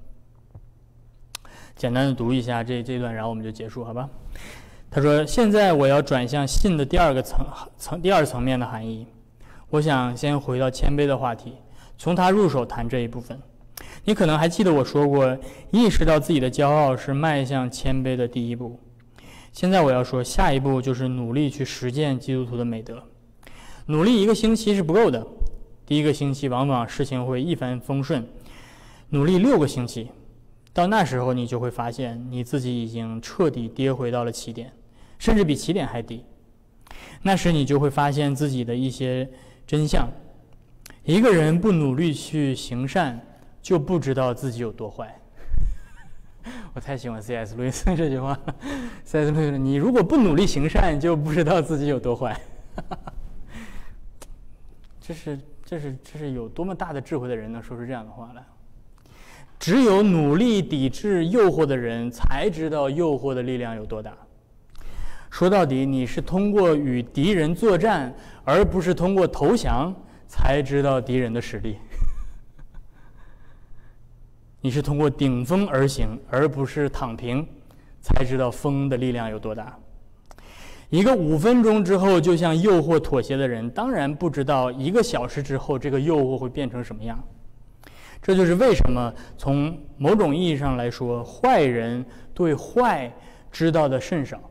读一下这段，然后我们就结束，好吧？他说：“现在我要转向信的第二层面的含义。我想先回到谦卑的话题，从他入手谈这一部分。你可能还记得我说过，意识到自己的骄傲是迈向谦卑的第一步。现在我要说，下一步就是努力去实践基督徒的美德。努力1个星期是不够的，第1个星期往往事情会一帆风顺。努力6个星期，到那时候你就会发现你自己已经彻底跌回到了起点，甚至比起点还低。那时你就会发现自己的一些真相。一个人不努力去行善，就不知道自己有多坏。”我太喜欢 C.S. 路易斯这句话了。C.S. 路易斯，你如果不努力行善，就不知道自己有多坏。这是有多么大的智慧的人能说出这样的话来？只有努力抵制诱惑的人，才知道诱惑的力量有多大。说到底，你是通过与敌人作战，而不是通过投降，才知道敌人的实力。你是通过顶风而行，而不是躺平，才知道风的力量有多大。一个5分钟之后就向诱惑妥协的人，当然不知道1个小时之后这个诱惑会变成什么样。这就是为什么从某种意义上来说，坏人对坏知道的甚少，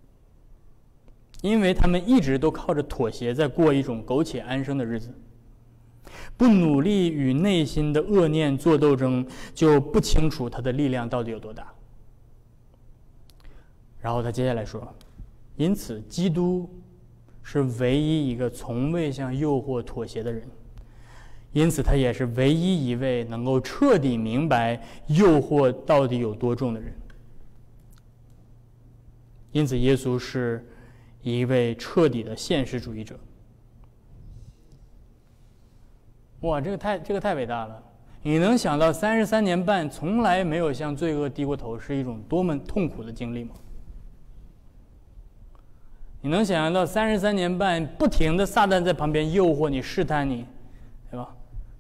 因为他们一直都靠着妥协在过一种苟且安生的日子。不努力与内心的恶念做斗争，就不清楚它的力量到底有多大。然后他接下来说，因此基督是唯一一个从未向诱惑妥协的人，因此他也是唯一一位能够彻底明白诱惑到底有多重的人。因此耶稣是一位彻底的现实主义者。哇，这个太伟大了！你能想到33年半从来没有向罪恶低过头是一种多么痛苦的经历吗？你能想象到33年半不停的撒旦在旁边诱惑你、试探你，对吧？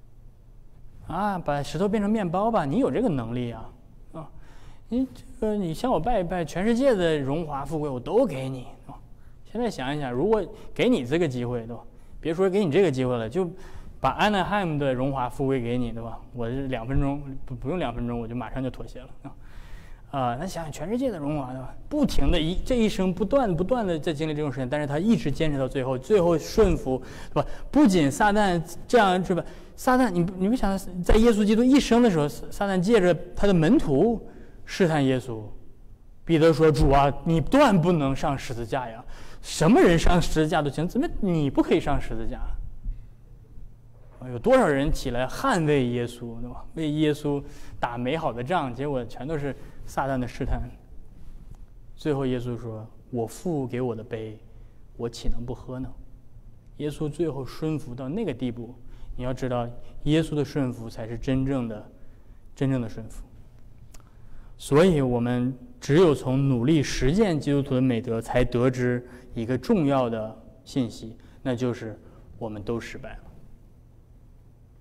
把石头变成面包吧，你有这个能力啊！你向我拜一拜，全世界的荣华富贵我都给你。现在想一想，如果给你这个机会，对吧？别说给你这个机会了，就把安纳海姆的荣华富贵给你，对吧？我是2分钟不用2分钟，我就马上就妥协了那想想全世界的荣华，对吧？不停的这一生不断的在经历这种事情，但是他一直坚持到最后顺服，对吧？不仅撒旦这样，是吧？撒旦，你没想到，在耶稣基督一生的时候，撒旦借着他的门徒试探耶稣。彼得说：“主啊，你断不能上十字架呀！什么人上十字架都行，怎么你不可以上十字架？”有多少人起来捍卫耶稣，对吧？为耶稣打美好的仗，结果全都是撒旦的试探。最后耶稣说：“我父给我的杯，我岂能不喝呢？”耶稣最后顺服到那个地步，你要知道，耶稣的顺服才是真正的顺服。所以我们只有从努力实践基督徒的美德，才得知一个重要的信息，那就是我们都失败了。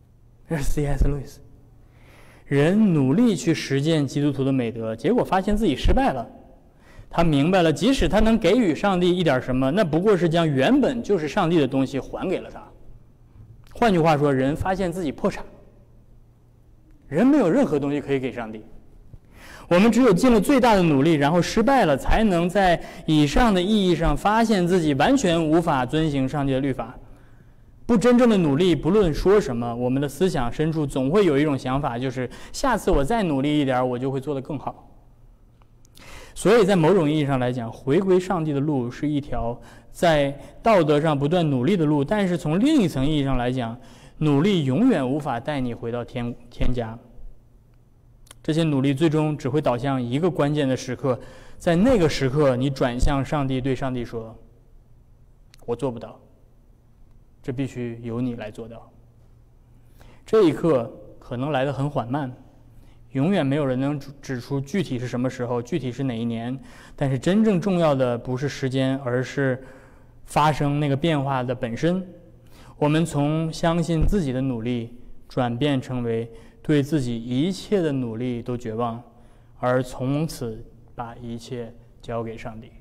这是 C.S. 路易斯。人努力去实践基督徒的美德，结果发现自己失败了。他明白了，即使他能给予上帝一点什么，那不过是将原本就是上帝的东西还给了他。换句话说，人发现自己破产，人没有任何东西可以给上帝。我们只有尽了最大的努力，然后失败了，才能在以上的意义上发现自己完全无法遵行上帝的律法。不真正的努力，不论说什么，我们的思想深处总会有一种想法，就是下次我再努力一点，我就会做得更好。所以在某种意义上来讲，回归上帝的路是一条在道德上不断努力的路，但是从另一层意义上来讲，努力永远无法带你回到天家。这些努力最终只会导向一个关键的时刻，在那个时刻，你转向上帝，对上帝说：“我做不到。”这必须由你来做到。这一刻可能来得很缓慢，永远没有人能指出具体是什么时候，具体是哪一年。但是真正重要的不是时间，而是发生那个变化的本身。我们从相信自己的努力，转变成为对自己一切的努力都绝望，而从此把一切交给上帝。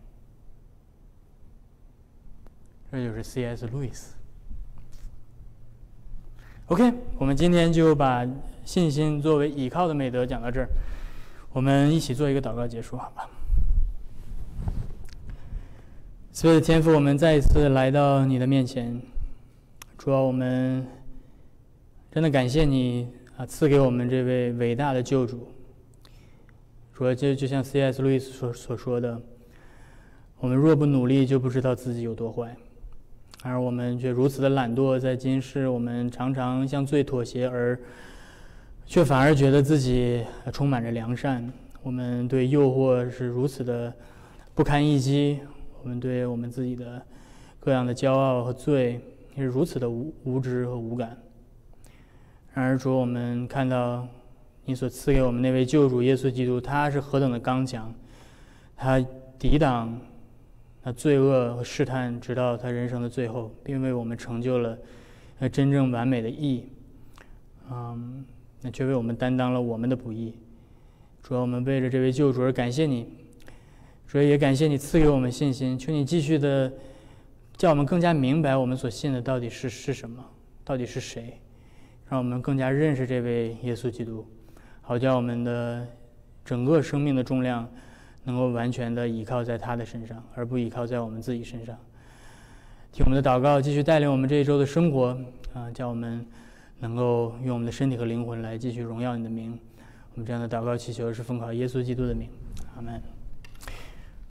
这就是 C.S. 路易斯。OK， 我们今天就把信心作为倚靠的美德讲到这儿，我们一起做一个祷告结束，好吧？所有的天父，我们再一次来到你的面前，主啊，我们真的感谢你赐给我们这位伟大的救主。主啊，就像 C.S. 路易斯所说的，我们若不努力，就不知道自己有多坏。而我们却如此的懒惰，在今世我们常常向罪妥协，而却反而觉得自己充满着良善。我们对诱惑是如此的不堪一击，我们对我们自己的各样的骄傲和罪也是如此的无知和无感。然而主，我们看到你所赐给我们那位救主耶稣基督，他是何等的刚强，他抵挡罪恶和试探，直到他人生的最后，并为我们成就了真正完美的义。那却为我们担当了我们的不义。主啊，我们为着这位救主而感谢你，主也感谢你赐给我们信心，求你继续的叫我们更加明白我们所信的到底是什么，到底是谁，让我们更加认识这位耶稣基督，好叫我们的整个生命的重量能够完全的依靠在他的身上，而不依靠在我们自己身上。听我们的祷告，继续带领我们这一周的生活叫我们能够用我们的身体和灵魂来继续荣耀你的名。我们这样的祷告祈求是奉靠耶稣基督的名，阿们。